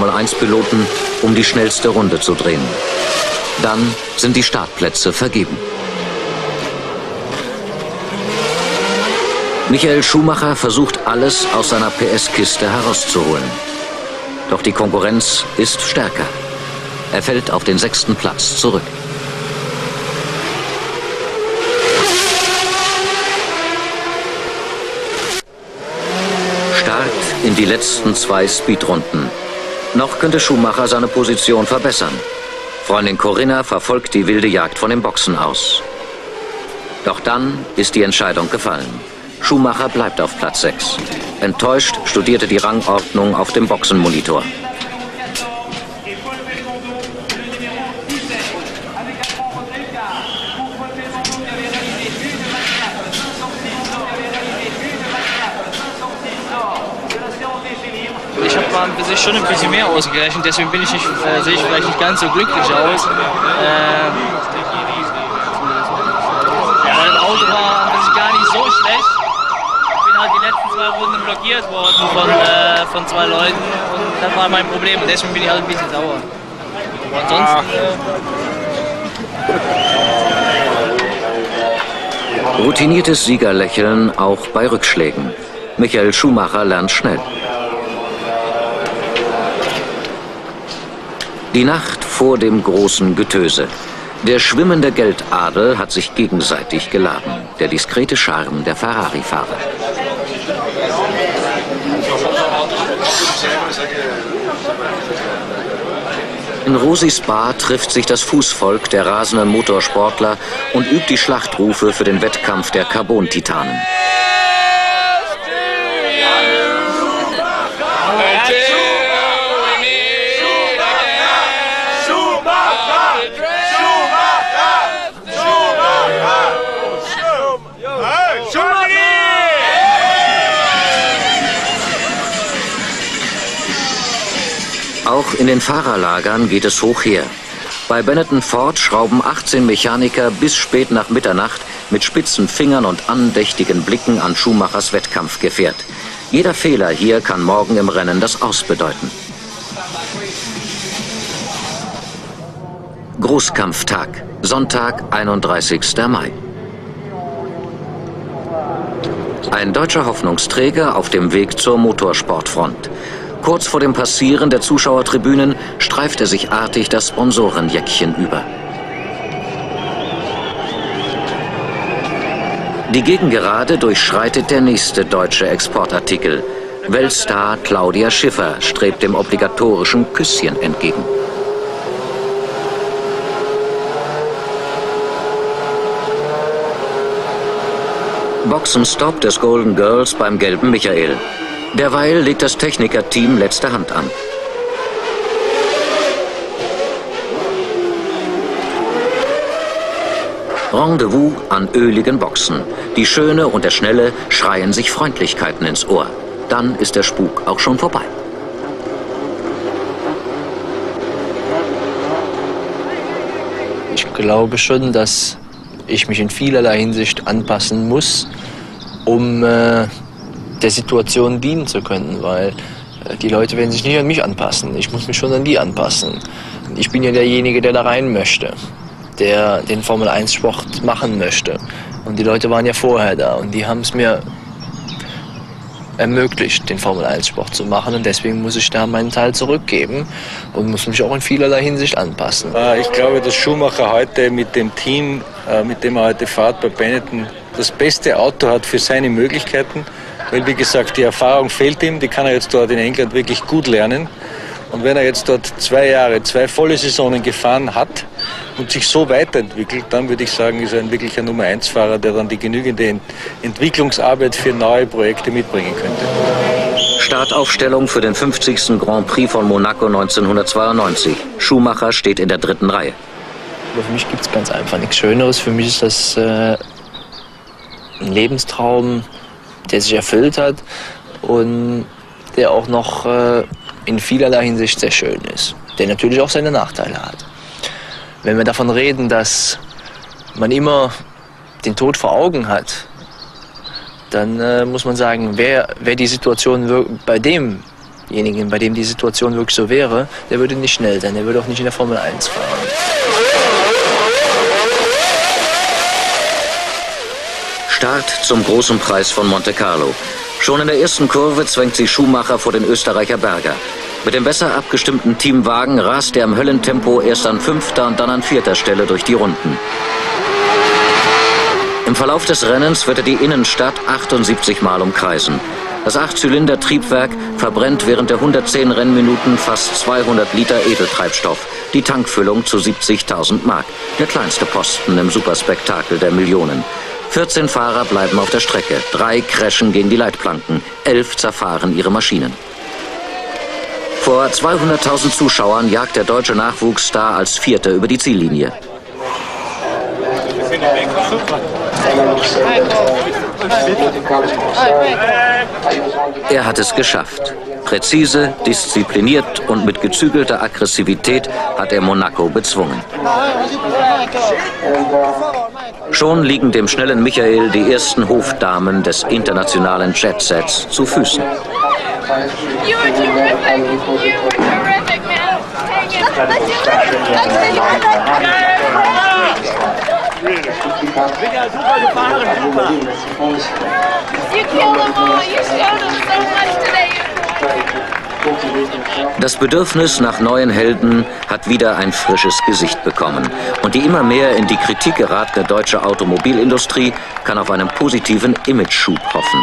Formel-1-Piloten, um die schnellste Runde zu drehen. Dann sind die Startplätze vergeben. Michael Schumacher versucht alles aus seiner PS-Kiste herauszuholen. Doch die Konkurrenz ist stärker. Er fällt auf den 6. Platz zurück. Start in die letzten 2 Speedrunden. Noch könnte Schumacher seine Position verbessern. Freundin Corinna verfolgt die wilde Jagd von den Boxen aus. Doch dann ist die Entscheidung gefallen. Schumacher bleibt auf Platz 6. Enttäuscht studierte die Rangordnung auf dem Boxenmonitor. Ich habe schon ein bisschen mehr ausgerechnet, deswegen bin ich nicht, sehe ich vielleicht nicht ganz so glücklich aus. Das Auto war gar nicht so schlecht. Ich bin halt die letzten 2 Runden blockiert worden von 2 Leuten und das war mein Problem und deswegen bin ich halt ein bisschen sauer. Aber ansonsten... Routiniertes Siegerlächeln auch bei Rückschlägen. Michael Schumacher lernt schnell. Die Nacht vor dem großen Getöse. Der schwimmende Geldadel hat sich gegenseitig geladen. Der diskrete Charme der Ferrari-Fahrer. In Rosis Bar trifft sich das Fußvolk der rasenden Motorsportler und übt die Schlachtrufe für den Wettkampf der Carbon-Titanen. Auch in den Fahrerlagern geht es hoch her. Bei Benetton Ford schrauben 18 Mechaniker bis spät nach Mitternacht mit spitzen Fingern und andächtigen Blicken an Schumachers Wettkampfgefährt. Jeder Fehler hier kann morgen im Rennen das Aus bedeuten. Großkampftag, Sonntag, 31. Mai. Ein deutscher Hoffnungsträger auf dem Weg zur Motorsportfront. Kurz vor dem Passieren der Zuschauertribünen streift er sich artig das Sponsorenjäckchen über. Die Gegengerade durchschreitet der nächste deutsche Exportartikel. Weltstar Claudia Schiffer strebt dem obligatorischen Küsschen entgegen. Boxenstopp des Golden Girls beim gelben Michael. Derweil legt das Technikerteam letzte Hand an. Rendezvous an öligen Boxen. Die Schöne und der Schnelle schreien sich Freundlichkeiten ins Ohr. Dann ist der Spuk auch schon vorbei. Ich glaube schon, dass ich mich in vielerlei Hinsicht anpassen muss, um der Situation dienen zu können, weil die Leute werden sich nicht an mich anpassen. Ich muss mich schon an die anpassen. Ich bin ja derjenige, der da rein möchte, der den Formel-1-Sport machen möchte. Und die Leute waren ja vorher da und die haben es mir ermöglicht, den Formel-1-Sport zu machen. Und deswegen muss ich da meinen Teil zurückgeben und muss mich auch in vielerlei Hinsicht anpassen. Ich glaube, dass Schumacher heute mit dem Team, mit dem er heute fährt bei Benetton, das beste Auto hat für seine Möglichkeiten. Weil, wie gesagt, die Erfahrung fehlt ihm, die kann er jetzt dort in England wirklich gut lernen. Und wenn er jetzt dort 2 Jahre, 2 volle Saisonen gefahren hat und sich so weiterentwickelt, dann würde ich sagen, ist er ein wirklicher Nummer-1-Fahrer, der dann die genügende Entwicklungsarbeit für neue Projekte mitbringen könnte. Startaufstellung für den 50. Grand Prix von Monaco 1992. Schumacher steht in der 3. Reihe. Aber für mich gibt es ganz einfach nichts Schöneres. Für mich ist das ein Lebenstraum, der sich erfüllt hat und der auch noch in vielerlei Hinsicht sehr schön ist, der natürlich auch seine Nachteile hat. Wenn wir davon reden, dass man immer den Tod vor Augen hat, dann muss man sagen, wer die Situation bei dem Derjenige, bei dem die Situation wirklich so wäre, der würde nicht schnell sein, der würde auch nicht in der Formel 1 fahren. Start zum großen Preis von Monte Carlo. Schon in der ersten Kurve zwängt sich Schumacher vor den Österreicher Berger. Mit dem besser abgestimmten Teamwagen rast er im Höllentempo erst an 5. und dann an 4. Stelle durch die Runden. Im Verlauf des Rennens wird er die Innenstadt 78 Mal umkreisen. Das 8-Zylinder-Triebwerk verbrennt während der 110 Rennminuten fast 200 Liter Edeltreibstoff. Die Tankfüllung zu 70.000 Mark. Der kleinste Posten im Superspektakel der Millionen. 14 Fahrer bleiben auf der Strecke. 3 crashen gegen die Leitplanken. 11 zerfahren ihre Maschinen. Vor 200.000 Zuschauern jagt der deutsche Nachwuchsstar als Vierter über die Ziellinie. Er hat es geschafft. Präzise, diszipliniert und mit gezügelter Aggressivität hat er Monaco bezwungen. Schon liegen dem schnellen Michael die ersten Hofdamen des internationalen Jetsets zu Füßen. You were terrific, man. Das Bedürfnis nach neuen Helden hat wieder ein frisches Gesicht bekommen. Und die immer mehr in die Kritik geratene deutsche Automobilindustrie kann auf einen positiven Imageschub hoffen.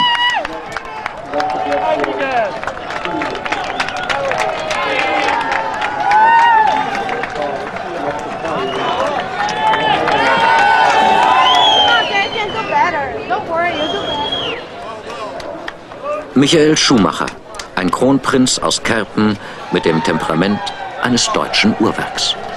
Michael Schumacher, ein Kronprinz aus Kerpen mit dem Temperament eines deutschen Uhrwerks.